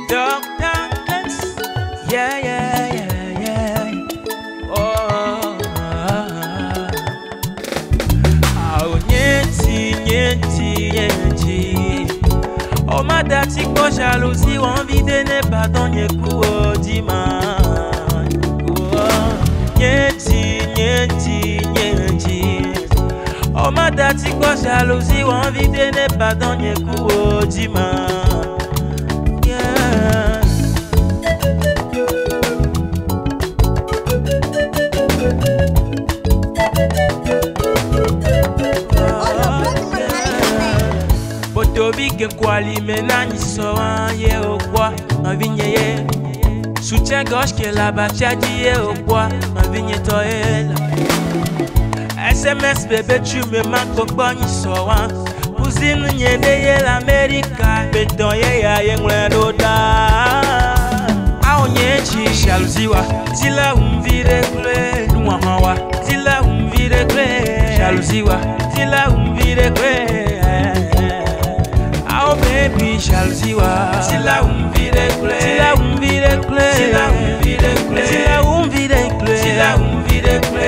Darkness, yeah, yeah, yeah, yeah. Oh, oh, nyeti, nyeti, nyeti. Oh, ma dati ko jalousie, envie de ne pas donner coup au dimanche. Oh, nyeti, nyeti, nyeti. Oh, ma dati ko jalousie, envie de ne pas donner coup au dimanche. Botobi ke kwali menani so ye au bois ma vigne ye soutien gauche que la bachadi ye au bois ma vigne toel SMS bébé tu me manques au bon ni so cousine nyende ye l'América beton ye ya ye ngledoda a onyechi jalousie wa dila umvire kle nuwa hawa dila umvire kle jalousie wa dila umvire kle. Oh baby, jalousie wa. Sila umvire kle. Sila umvire kle. Sila umvire kle. Sila umvire kle. Sila umvire kle.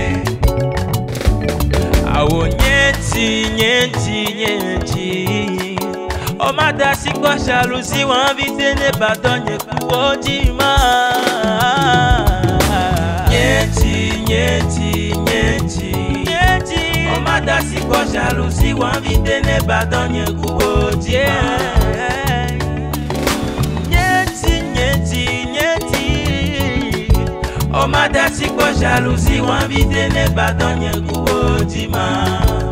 Awo nyeti, nyeti, nyeti. Oh madasi kwa jalousie wa invite ne pas donner coup au dimanche. Nyeti, nyeti, nyeti. Oh madasi kwa jalousie wa invite ne pas donner coup au dimanche. Nyeti, nyeti, nyeti. Oh madasi kwa jalousie wa invite ne pas donner coup au dimanche.